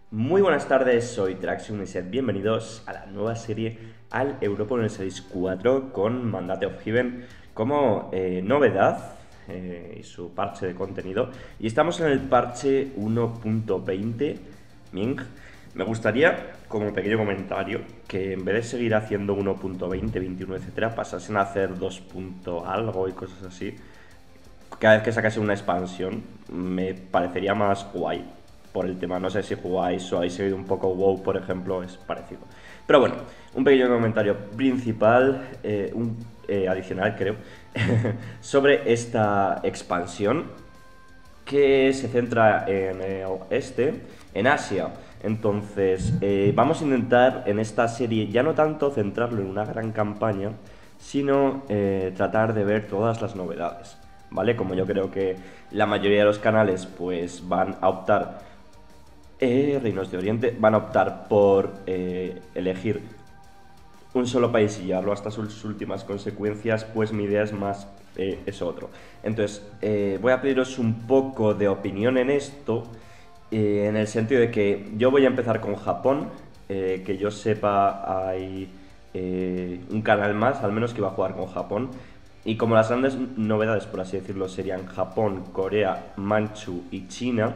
Muy buenas tardes, soy Traxium y sed bienvenidos a la nueva serie al Europa Universalis 4 con Mandate of Heaven como novedad y su parche de contenido. Y estamos en el parche 1.20 Ming. Me gustaría, como pequeño comentario, que en vez de seguir haciendo 1.20, 21, etcétera, pasasen a hacer 2. Algo y cosas así. Cada vez que sacase una expansión me parecería más guay por el tema. No sé si jugáis o habéis seguido un poco WoW, por ejemplo, es parecido. Pero bueno, un pequeño comentario principal, adicional creo, sobre esta expansión que se centra en el este, en Asia. Entonces, vamos a intentar en esta serie ya no tanto centrarlo en una gran campaña, sino tratar de ver todas las novedades, ¿vale? Como yo creo que la mayoría de los canales pues van a optar, Reinos de Oriente, van a optar por elegir un solo país y llevarlo hasta sus últimas consecuencias, pues mi idea es más eso otro. Entonces, voy a pediros un poco de opinión en esto, en el sentido de que yo voy a empezar con Japón, que yo sepa hay un canal más, al menos que va a jugar con Japón. Y como las grandes novedades, por así decirlo, serían Japón, Corea, Manchu y China,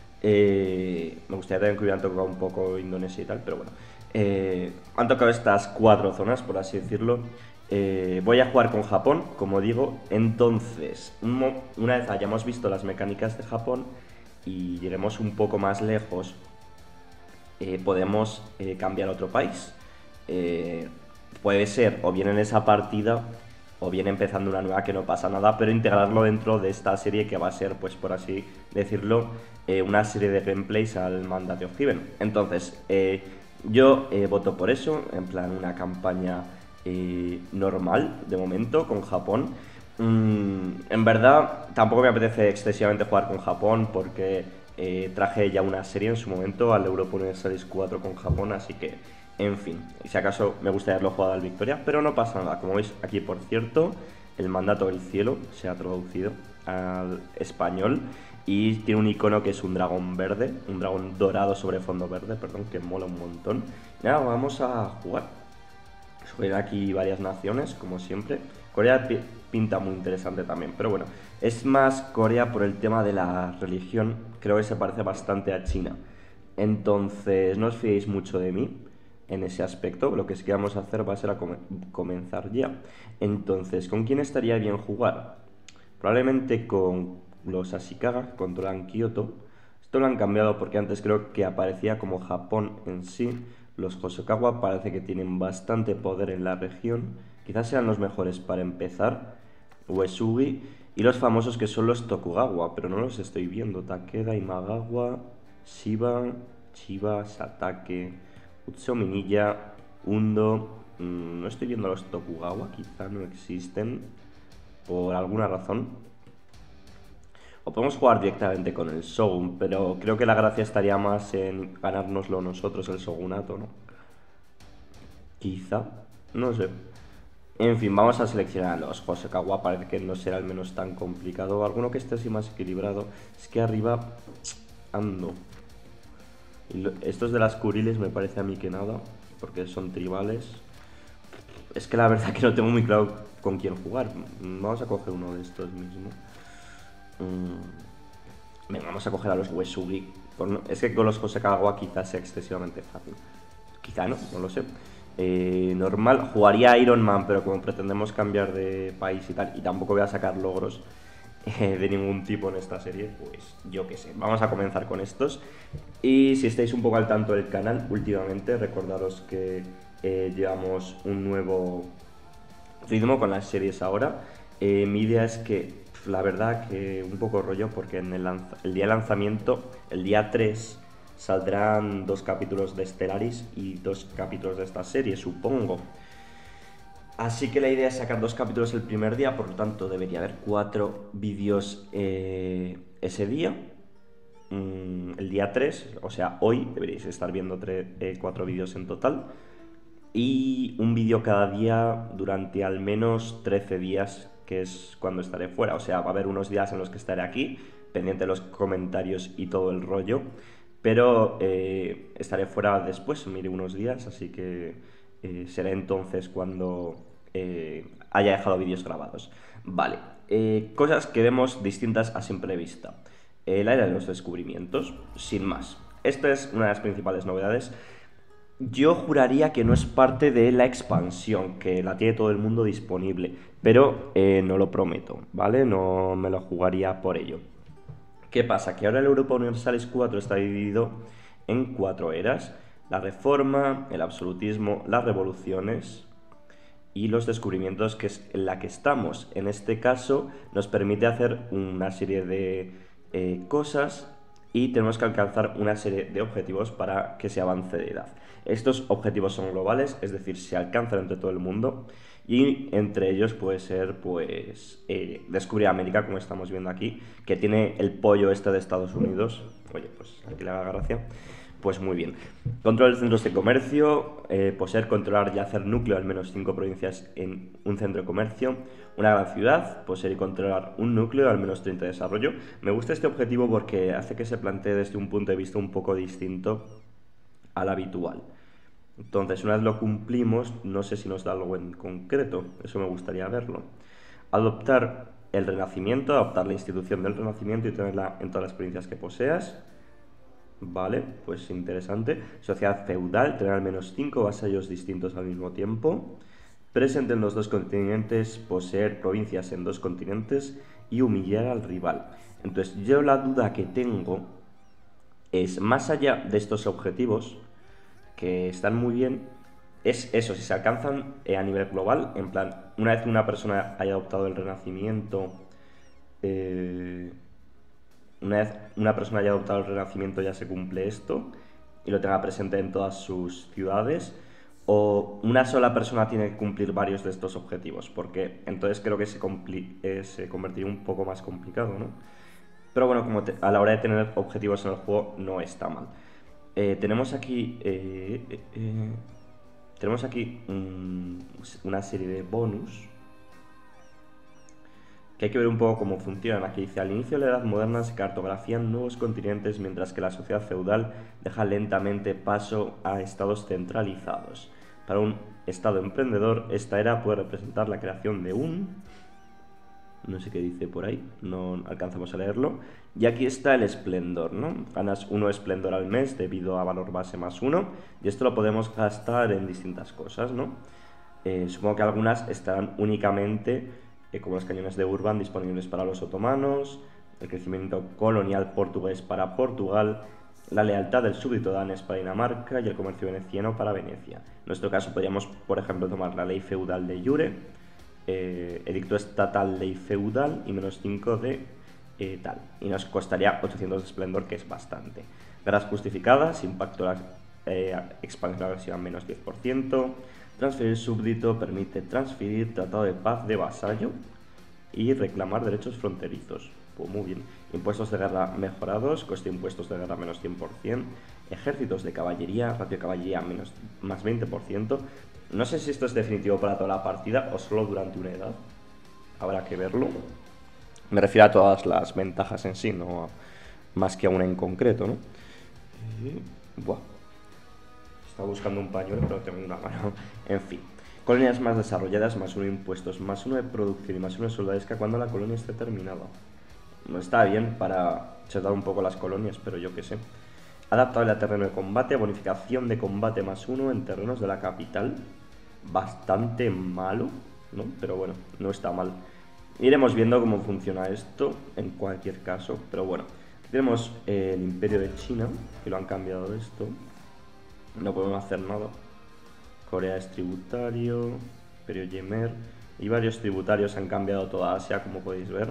me gustaría también que hubieran tocado un poco Indonesia y tal, pero bueno. Han tocado estas 4 zonas, por así decirlo. Voy a jugar con Japón, como digo. Entonces, una vez hayamos visto las mecánicas de Japón y lleguemos un poco más lejos, podemos cambiar a otro país. Puede ser o bien en esa partida o bien empezando una nueva, que no pasa nada, pero integrarlo dentro de esta serie que va a ser, pues por así decirlo, una serie de gameplays al Mandate of Heaven. Entonces, yo voto por eso, en plan una campaña normal de momento con Japón. En verdad, tampoco me apetece excesivamente jugar con Japón porque traje ya una serie en su momento al Europa Universalis 4 con Japón, así que, en fin, si acaso me gustaría haberlo jugado al Victoria, pero no pasa nada. Como veis aquí, por cierto, el mandato del cielo se ha traducido al español y tiene un icono que es un dragón verde, un dragón dorado sobre fondo verde, perdón, que mola un montón. Nada, vamos a jugar. Juegan aquí varias naciones, como siempre. Corea pinta muy interesante también, pero bueno, es más Corea por el tema de la religión, creo que se parece bastante a China. Entonces, no os fiéis mucho de mí en ese aspecto, lo que sí que vamos a hacer va a ser comenzar ya. Entonces, ¿con quién estaría bien jugar? Probablemente con los Ashikaga, que controlan Kioto. Esto lo han cambiado porque antes creo que aparecía como Japón en sí. Los Hosokawa parece que tienen bastante poder en la región. Quizás sean los mejores para empezar. Uesugi. Y los famosos que son los Tokugawa, pero no los estoy viendo. Takeda, Imagawa, Shiba, Chiba, Satake, Utsu Minilla, Undo. No estoy viendo a los Tokugawa, quizá no existen por alguna razón. O podemos jugar directamente con el Shogun, pero creo que la gracia estaría más en ganárnoslo nosotros el Shogunato, ¿no? Quizá, no sé. En fin, vamos a seleccionar a los Hosokawa, parece que no será al menos tan complicado. Alguno que esté así más equilibrado. Es que arriba ando. Estos de las Kuriles me parece a mí que nada, porque son tribales. Es que la verdad que no tengo muy claro con quién jugar. Vamos a coger uno de estos mismos. Venga, vamos a coger a los Uesugi. Es que con los Hosokawa quizás sea excesivamente fácil. Quizá no, no lo sé. Normal, jugaría a Iron Man, pero como pretendemos cambiar de país y tal, y tampoco voy a sacar logros de ningún tipo en esta serie, pues yo qué sé. Vamos a comenzar con estos. Y si estáis un poco al tanto del canal últimamente, recordaros que llevamos un nuevo ritmo con las series ahora. Mi idea es que, la verdad, que un poco rollo, porque en el día de lanzamiento, el día 3, saldrán 2 capítulos de Stellaris y 2 capítulos de esta serie, supongo. Así que la idea es sacar 2 capítulos el primer día, por lo tanto debería haber 4 vídeos ese día. El día 3, o sea, hoy deberéis estar viendo 4 vídeos en total. Y un vídeo cada día durante al menos 13 días, que es cuando estaré fuera. O sea, va a haber unos días en los que estaré aquí, pendiente de los comentarios y todo el rollo. pero estaré fuera después, mire, unos días, así que será entonces cuando haya dejado vídeos grabados. Vale, cosas que vemos distintas a simple vista. La era de los descubrimientos, sin más. Esta es una de las principales novedades. Yo juraría que no es parte de la expansión, que la tiene todo el mundo disponible, pero no lo prometo, ¿vale? No me lo jugaría por ello. ¿Qué pasa? Que ahora el Europa Universalis 4 está dividido en 4 eras: la Reforma, el Absolutismo, las Revoluciones y los descubrimientos, que es en la que estamos. En este caso nos permite hacer una serie de cosas y tenemos que alcanzar una serie de objetivos para que se avance de edad. Estos objetivos son globales, es decir, se alcanzan entre todo el mundo, y entre ellos puede ser pues descubrir América, como estamos viendo aquí, que tiene el pollo este de Estados Unidos. Oye, pues aquí le haga gracia. Pues muy bien. Controlar centros de comercio, poseer, controlar y hacer núcleo al menos 5 provincias en un centro de comercio. Una gran ciudad, poseer y controlar un núcleo, al menos 30 de desarrollo. Me gusta este objetivo porque hace que se plantee desde un punto de vista un poco distinto al habitual. Entonces, una vez lo cumplimos, no sé si nos da algo en concreto, eso me gustaría verlo. Adoptar el Renacimiento, adoptar la institución del Renacimiento y tenerla en todas las provincias que poseas. Vale, pues interesante. Sociedad feudal, tener al menos 5 vasallos distintos al mismo tiempo. Presente en los 2 continentes, poseer provincias en 2 continentes y humillar al rival. Entonces, yo la duda que tengo es, más allá de estos objetivos, que están muy bien, es eso, si se alcanzan a nivel global, en plan, una vez una persona haya adoptado el Renacimiento, una vez una persona haya adoptado el Renacimiento ya se cumple esto y lo tenga presente en todas sus ciudades, o una sola persona tiene que cumplir varios de estos objetivos, porque entonces creo que se convertiría un poco más complicado, ¿no? Pero bueno, como a la hora de tener objetivos en el juego no está mal. Tenemos aquí una serie de bonus que hay que ver un poco cómo funcionan. Aquí dice: al inicio de la Edad Moderna se cartografían nuevos continentes, mientras que la sociedad feudal deja lentamente paso a estados centralizados. Para un estado emprendedor, esta era puede representar la creación de un... no sé qué dice por ahí, no alcanzamos a leerlo. Y aquí está el esplendor, ¿no? Ganas 1 esplendor al mes debido a valor base más 1, y esto lo podemos gastar en distintas cosas, ¿no? Supongo que algunas estarán únicamente, como los cañones de Urban, disponibles para los otomanos, el crecimiento colonial portugués para Portugal, la lealtad del súbdito danés para Dinamarca y el comercio veneciano para Venecia. En nuestro caso podríamos, por ejemplo, tomar la ley feudal de Jure, edicto estatal ley feudal y menos 5 de tal. Y nos costaría 800 de esplendor, que es bastante. Guerras justificadas, impacto de la expansión agresiva menos 10%. Transferir súbdito, permite transferir tratado de paz de vasallo y reclamar derechos fronterizos. Pues muy bien. Impuestos de guerra mejorados, coste de impuestos de guerra menos 100%. Ejércitos de caballería, ratio de caballería más 20%. No sé si esto es definitivo para toda la partida o solo durante una edad. Habrá que verlo. Me refiero a todas las ventajas en sí, no más que a una en concreto, ¿no? Buah. Estaba buscando un pañuelo, pero tengo una mano. En fin. Colonias más desarrolladas, más 1 de impuestos, más 1 de producción y más 1 de soldadesca cuando la colonia esté terminada. No está bien para chetar un poco las colonias, pero yo qué sé. Adaptable a terreno de combate, bonificación de combate más 1 en terrenos de la capital. Bastante malo, ¿no? Pero bueno, no está mal. Iremos viendo cómo funciona esto en cualquier caso, pero bueno. Aquí tenemos el Imperio de China, que lo han cambiado esto. No podemos hacer nada. Corea es tributario, Imperio Yemer, y varios tributarios han cambiado toda Asia, como podéis ver.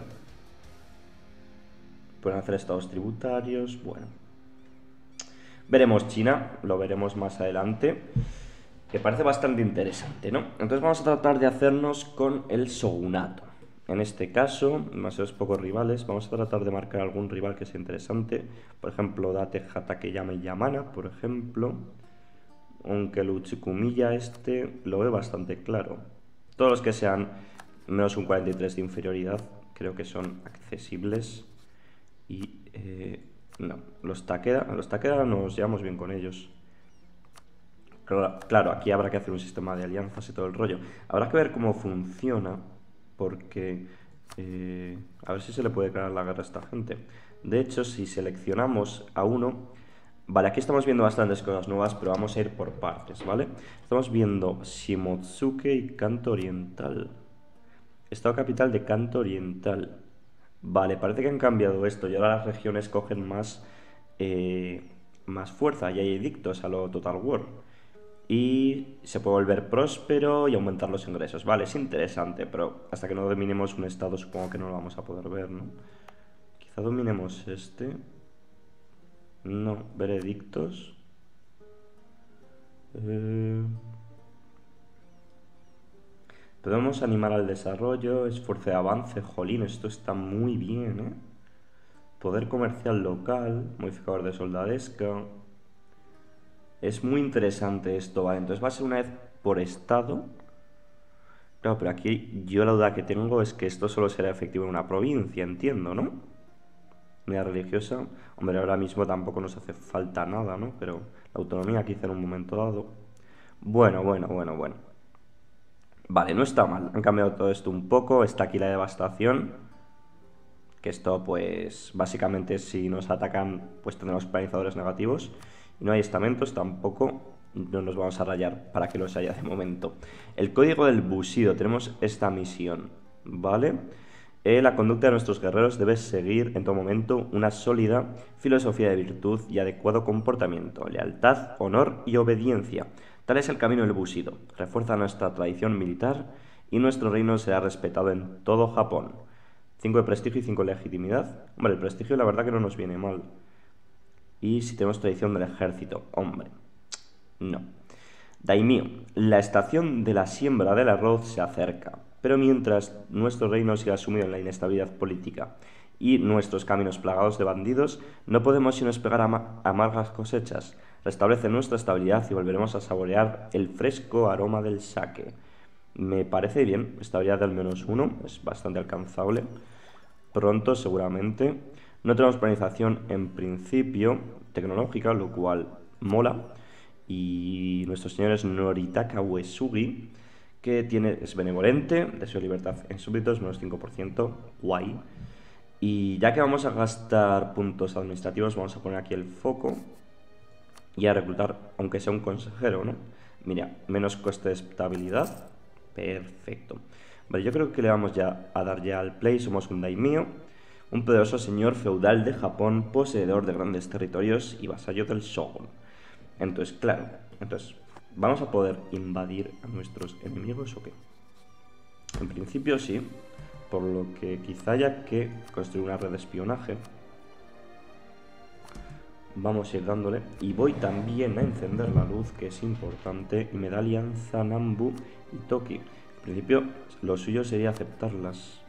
Pueden hacer estados tributarios, bueno. Veremos China, lo veremos más adelante, que parece bastante interesante, ¿no? Entonces vamos a tratar de hacernos con el shogunato. En este caso, demasiados pocos rivales, vamos a tratar de marcar algún rival que sea interesante. Por ejemplo, Date Hatakeyama y Yamana, por ejemplo. Aunque el Uchikumiya este lo veo bastante claro. Todos los que sean menos un 43 de inferioridad creo que son accesibles. Y No, los Takeda nos llevamos bien con ellos. Claro, aquí habrá que hacer un sistema de alianzas y todo el rollo. Habrá que ver cómo funciona, porque a ver si se le puede declarar la guerra a esta gente. De hecho, si seleccionamos a uno... Vale, aquí estamos viendo bastantes cosas nuevas, pero vamos a ir por partes, ¿vale? Estamos viendo Shimotsuke y Kanto Oriental. Estado capital de Kanto Oriental. Vale, parece que han cambiado esto y ahora las regiones cogen más fuerza y hay edictos a lo Total War. Y se puede volver próspero y aumentar los ingresos. Vale, es interesante, pero hasta que no dominemos un estado supongo que no lo vamos a poder ver, ¿no? Quizá dominemos este. No, veredictos. Podemos animar al desarrollo, esfuerzo de avance. Jolín, esto está muy bien, ¿eh? Poder comercial local, modificador de soldadesca. Es muy interesante esto, ¿vale? Entonces va a ser una vez por estado. Claro, pero aquí yo la duda que tengo es que esto solo será efectivo en una provincia, entiendo, ¿no? Unidad religiosa. Hombre, ahora mismo tampoco nos hace falta nada, ¿no? Pero la autonomía quizá en un momento dado. Bueno. Vale, no está mal. Han cambiado todo esto un poco. Está aquí la devastación. Que esto, pues, básicamente si nos atacan, pues tendremos penalizadores negativos. Y no hay estamentos tampoco. No nos vamos a rayar para que los haya de momento. El código del Bushido. Tenemos esta misión, ¿vale? La conducta de nuestros guerreros debe seguir en todo momento una sólida filosofía de virtud y adecuado comportamiento, lealtad, honor y obediencia. Tal es el camino del Bushido. Refuerza nuestra tradición militar y nuestro reino será respetado en todo Japón. 5 de prestigio y 5 de legitimidad. Hombre, el prestigio la verdad que no nos viene mal. Y si tenemos tradición del ejército, hombre, no. Daimyo, la estación de la siembra del arroz se acerca, pero mientras nuestro reino siga sumido en la inestabilidad política y nuestros caminos plagados de bandidos, no podemos sino esperar amargas cosechas. Restablece nuestra estabilidad y volveremos a saborear el fresco aroma del sake. Me parece bien, estabilidad del -1, es bastante alcanzable. Pronto, seguramente. No tenemos planificación en principio tecnológica, lo cual mola. Y nuestro señor es Noritaka Uesugi, que es benevolente, deseo libertad en súbditos, -5%, guay. Y ya que vamos a gastar puntos administrativos, vamos a poner aquí el foco y a reclutar, aunque sea un consejero, ¿no? Mira, menos coste de estabilidad, perfecto. Vale, yo creo que le vamos ya a dar ya al play. Somos un daimyo, un poderoso señor feudal de Japón, poseedor de grandes territorios y vasallo del shogun. Entonces, claro, ¿vamos a poder invadir a nuestros enemigos o qué? En principio sí, por lo que quizá haya que construir una red de espionaje. Vamos a ir dándole. Y voy también a encender la luz, que es importante, y me da alianza Nambu y Toki. En principio, lo suyo sería aceptarlas.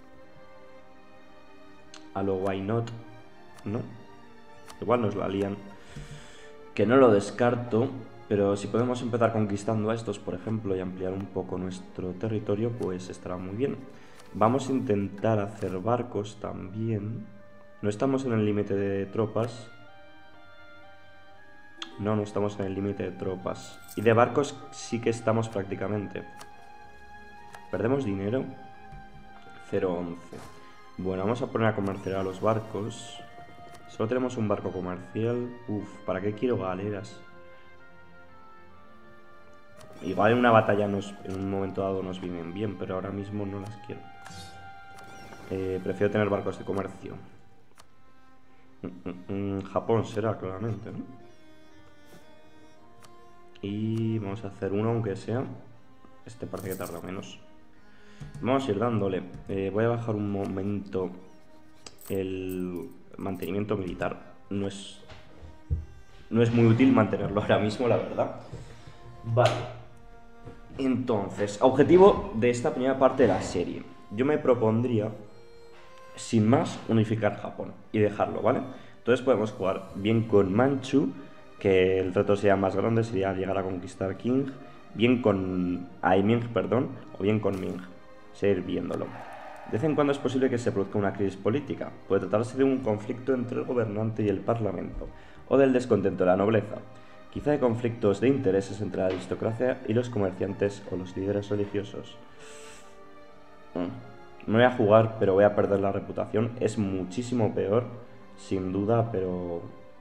A lo why not, ¿no? Igual nos la lían. Que no lo descarto, pero si podemos empezar conquistando a estos, por ejemplo, y ampliar un poco nuestro territorio, pues estará muy bien. Vamos a intentar hacer barcos también. No estamos en el límite de tropas. No estamos en el límite de tropas. Y de barcos sí que estamos prácticamente. Perdemos dinero. 0,11. Bueno, vamos a poner a comerciar a los barcos. Solo tenemos un barco comercial. Uf, ¿para qué quiero galeras? Igual en una batalla en un momento dado nos vienen bien, pero ahora mismo no las quiero. Prefiero tener barcos de comercio. Japón será, claramente, ¿no? Y vamos a hacer uno, aunque sea. Este parece que tarda menos. Vamos a ir dándole. Voy a bajar un momento el mantenimiento militar. No es muy útil mantenerlo ahora mismo, la verdad. Vale. Entonces, objetivo de esta primera parte de la serie. Yo me propondría, sin más, unificar Japón y dejarlo, ¿vale? Entonces podemos jugar bien con Manchu, que el reto sería más grande, sería llegar a conquistar Qing, bien con Aiming, perdón, o bien con Ming. Seguir viéndolo. De vez en cuando es posible que se produzca una crisis política. Puede tratarse de un conflicto entre el gobernante y el parlamento, o del descontento de la nobleza. Quizá de conflictos de intereses entre la aristocracia y los comerciantes o los líderes religiosos. Me voy a jugar, pero voy a perder la reputación. Es muchísimo peor, sin duda, pero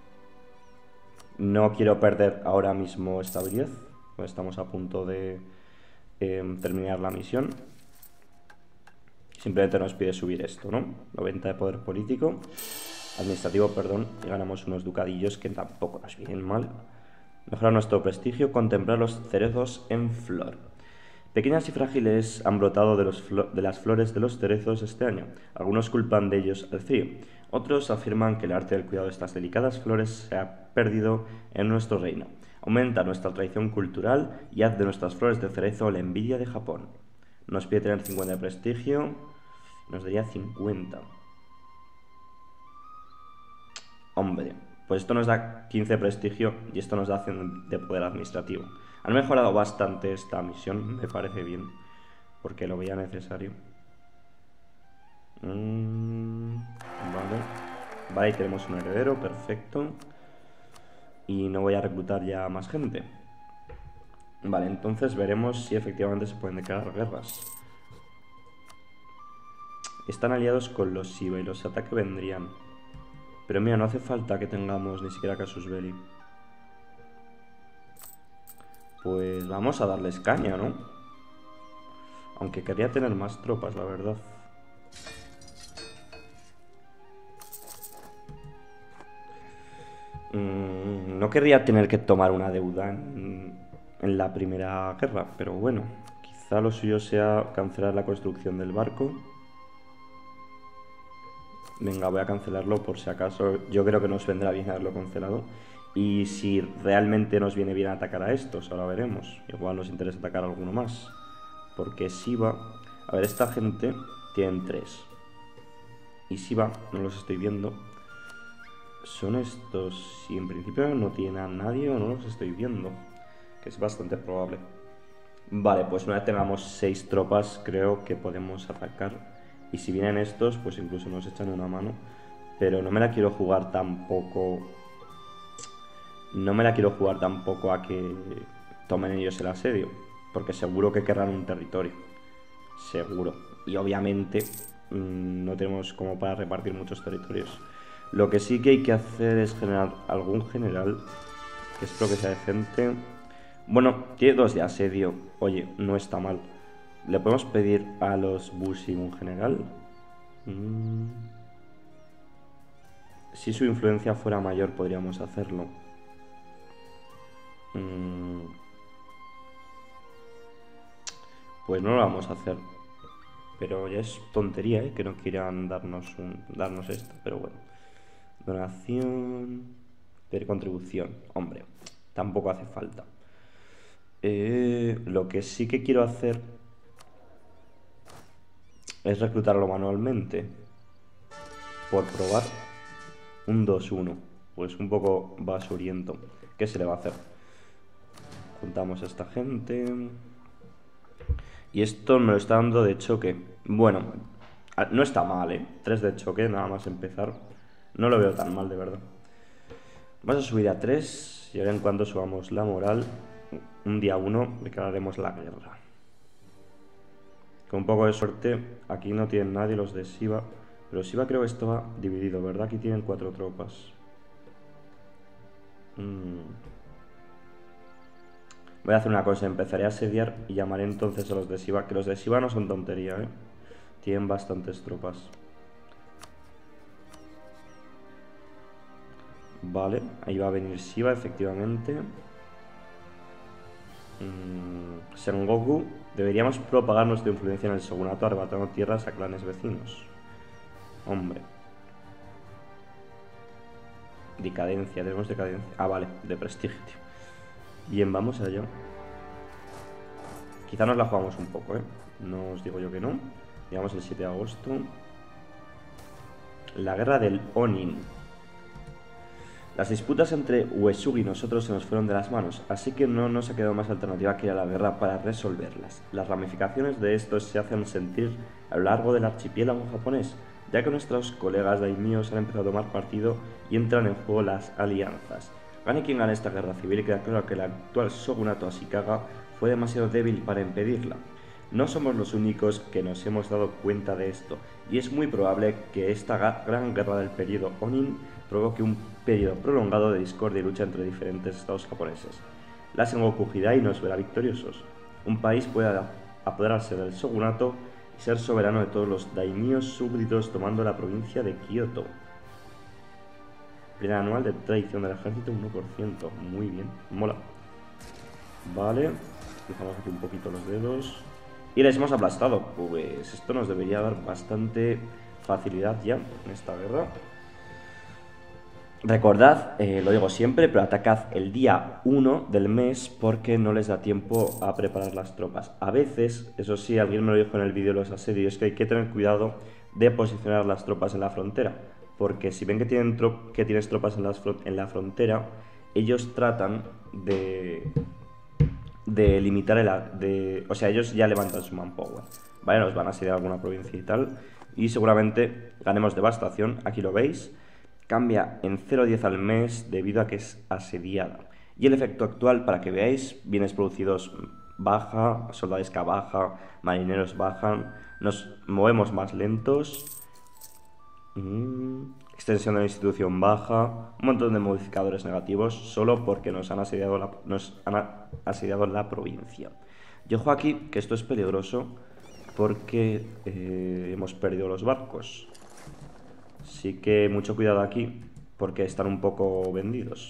no quiero perder ahora mismo estabilidad. Pues estamos a punto de terminar la misión. Simplemente nos pide subir esto, ¿no? 90 de poder político, administrativo, perdón, y ganamos unos ducadillos que tampoco nos vienen mal. Mejorar nuestro prestigio, contemplar los cerezos en flor. Pequeñas y frágiles han brotado de las flores de los cerezos este año. Algunos culpan de ellos al frío. Otros afirman que el arte del cuidado de estas delicadas flores se ha perdido en nuestro reino. Aumenta nuestra tradición cultural y haz de nuestras flores de cerezo la envidia de Japón. Nos pide tener 50 de prestigio. Nos daría 50. Hombre, pues esto nos da 15 de prestigio y esto nos da 100 de poder administrativo. Han mejorado bastante esta misión, me parece bien, porque lo veía necesario. Vale. Vale, y tenemos un heredero, perfecto. Y no voy a reclutar ya más gente. Vale, entonces veremos si efectivamente se pueden declarar guerras. Están aliados con los Shiba y los ataques vendrían. Pero mira, no hace falta que tengamos ni siquiera Casus Belli. Pues vamos a darles caña, ¿no? Aunque quería tener más tropas, la verdad. No querría tener que tomar una deuda en la primera guerra, pero bueno, quizá lo suyo sea cancelar la construcción del barco. Venga, voy a cancelarlo por si acaso. Yo creo que nos vendrá bien haberlo cancelado. Y si realmente nos viene bien atacar a estos, ahora veremos. Igual nos interesa atacar a alguno más. Porque Shiba... A ver, esta gente tienen 3. Y Shiba, no los estoy viendo. Son estos... Si en principio no tienen a nadie o no los estoy viendo. Que es bastante probable. Vale, pues una vez tengamos 6 tropas, creo que podemos atacar. Y si vienen estos, pues incluso nos echan una mano. Pero no me la quiero jugar tampoco... No me la quiero jugar tampoco a que tomen ellos el asedio. Porque seguro que querrán un territorio. Seguro. Y obviamente no tenemos como para repartir muchos territorios. Lo que sí que hay que hacer es generar algún general. Que espero que sea decente. Bueno, tiene 2 de asedio. Oye, no está mal. ¿Le podemos pedir a los Bushi un general? Si su influencia fuera mayor podríamos hacerlo. Pues no lo vamos a hacer. Pero ya es tontería, ¿eh? Que no quieran darnos esto. Pero bueno. Donación. Pedir contribución. Hombre, tampoco hace falta. Lo que sí que quiero hacer es reclutarlo manualmente. Por probar un 2-1. Pues un poco basuriento. ¿Qué se le va a hacer? Juntamos a esta gente. Y esto me lo está dando de choque. Bueno, no está mal, ¿eh? 3 de choque, nada más empezar. No lo veo tan mal, de verdad. Vamos a subir a 3. Y ahora en cuanto subamos la moral, un día 1 declararemos la guerra. Con un poco de suerte, aquí no tienen nadie los de Shiba. Pero Shiba creo que estaba dividido, ¿verdad? Aquí tienen 4 tropas. Voy a hacer una cosa, empezaré a asediar y llamaré entonces a los de Shiba. Que los de Shiba no son tontería, ¿eh? Tienen bastantes tropas. Vale, ahí va a venir Shiba, efectivamente. Sengoku, deberíamos propagar nuestra influencia en el shogunato arrebatando tierras a clanes vecinos. Hombre. Decadencia, tenemos decadencia. Ah, vale, de prestigio, tío. Bien, vamos allá. Quizá nos la jugamos un poco, ¿eh? No os digo yo que no. Llegamos el 7 de agosto. La guerra del Onin. Las disputas entre Uesugi y nosotros se nos fueron de las manos, así que no nos ha quedado más alternativa que ir a la guerra para resolverlas. Las ramificaciones de esto se hacen sentir a lo largo del archipiélago japonés, ya que nuestros colegas daimyos han empezado a tomar partido y entran en juego las alianzas. Gane quien gane esta guerra civil, queda claro que el actual shogunato Ashikaga fue demasiado débil para impedirla. No somos los únicos que nos hemos dado cuenta de esto, y es muy probable que esta gran guerra del periodo Onin provoque un periodo prolongado de discordia y lucha entre diferentes estados japoneses. La Sengoku Hidai nos verá victoriosos. Un país puede apoderarse del shogunato y ser soberano de todos los daimyos súbditos tomando la provincia de Kioto. Plan anual de tradición del ejército, 1%. Muy bien, mola. Vale, dejamos aquí un poquito los dedos. Y les hemos aplastado. Pues esto nos debería dar bastante facilidad ya en esta guerra. Recordad, lo digo siempre, pero atacad el día 1 del mes porque no les da tiempo a preparar las tropas. A veces, eso sí, alguien me lo dijo en el vídeo de los asedios, es que hay que tener cuidado de posicionar las tropas en la frontera. Porque si ven que tienes tropas en la frontera, ellos tratan de limitar o sea, ellos ya levantan su manpower, ¿vale? Nos van a asediar alguna provincia y tal, y seguramente ganemos devastación. Aquí lo veis, cambia en 0,10 al mes debido a que es asediada. Y el efecto actual, para que veáis, bienes producidos baja, soldadesca baja, marineros bajan, nos movemos más lentos, extensión de la institución baja, un montón de modificadores negativos solo porque nos han asediado la provincia. Y ojo aquí que esto es peligroso porque hemos perdido los barcos. Así que mucho cuidado aquí porque están un poco vendidos.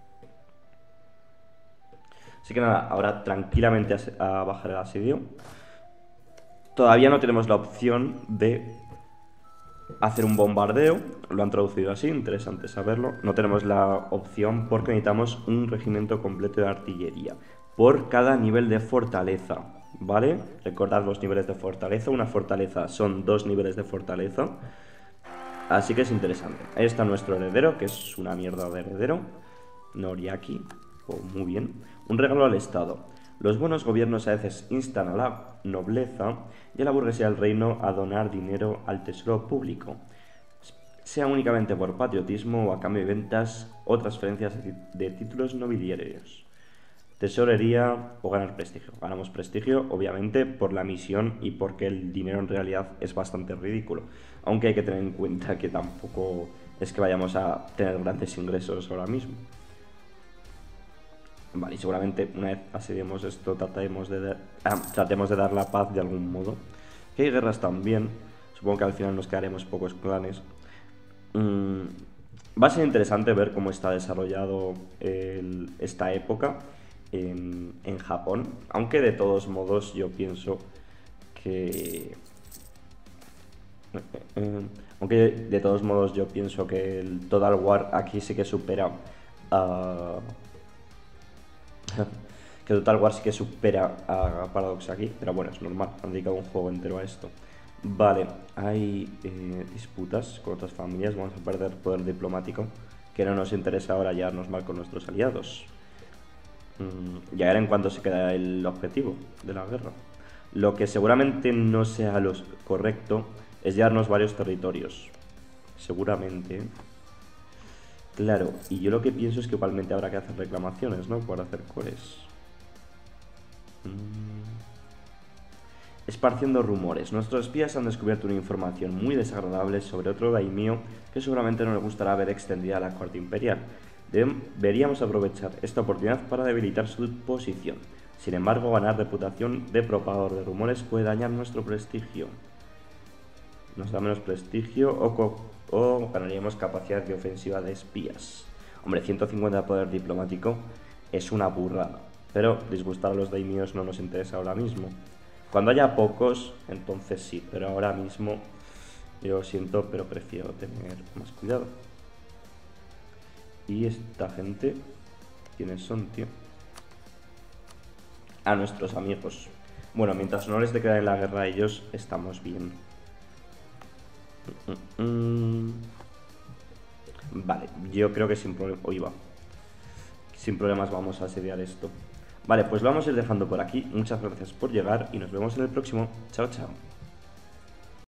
Así que nada, ahora tranquilamente a bajar el asedio. Todavía no tenemos la opción de hacer un bombardeo, lo han traducido así, interesante saberlo. No tenemos la opción porque necesitamos un regimiento completo de artillería por cada nivel de fortaleza, ¿vale? Recordad los niveles de fortaleza, una fortaleza son 2 niveles de fortaleza, así que es interesante. Ahí está nuestro heredero, que es una mierda de heredero, Noriaki, muy bien. Un regalo al Estado. Los buenos gobiernos a veces instan a la nobleza y a la burguesía del reino a donar dinero al tesoro público, sea únicamente por patriotismo o a cambio de ventas o transferencias de títulos nobiliarios. Tesorería o ganar prestigio. Ganamos prestigio, obviamente, por la misión y porque el dinero en realidad es bastante ridículo. Aunque hay que tener en cuenta que tampoco es que vayamos a tener grandes ingresos ahora mismo. Vale, y seguramente una vez asediemos esto tratemos de dar la paz de algún modo. Que hay guerras también. Supongo que al final nos quedaremos pocos clanes. Va a ser interesante ver cómo está desarrollado esta época en Japón. Aunque de todos modos yo pienso que... el Total War aquí sí que supera a... que Total War sí que supera a Paradox aquí, pero bueno, es normal, han dedicado un juego entero a esto. Vale, hay disputas con otras familias, vamos a perder poder diplomático, que no nos interesa ahora llevarnos mal con nuestros aliados. Y a ver en cuánto se queda el objetivo de la guerra. Lo que seguramente no sea lo correcto es llevarnos varios territorios. Seguramente. Claro, y yo lo que pienso es que igualmente habrá que hacer reclamaciones, ¿no? Por hacer cores. Esparciendo rumores. Nuestros espías han descubierto una información muy desagradable sobre otro daimyo que seguramente no le gustará ver extendida a la corte imperial. Deberíamos aprovechar esta oportunidad para debilitar su posición. Sin embargo, ganar reputación de propagador de rumores puede dañar nuestro prestigio. Nos da menos prestigio o ganaríamos capacidad de ofensiva de espías. Hombre, 150 de poder diplomático es una burrada, pero disgustar a los daimyos no nos interesa ahora mismo. Cuando haya pocos, entonces sí, pero ahora mismo yo lo siento, pero prefiero tener más cuidado. Y esta gente, ¿quiénes son, tío? A nuestros amigos. Bueno, mientras no les declaren la guerra a ellos, estamos bien. Vale, yo creo que sin problemas vamos a asediar esto. Vale, pues lo vamos a ir dejando por aquí. Muchas gracias por llegar y nos vemos en el próximo. Chao, chao.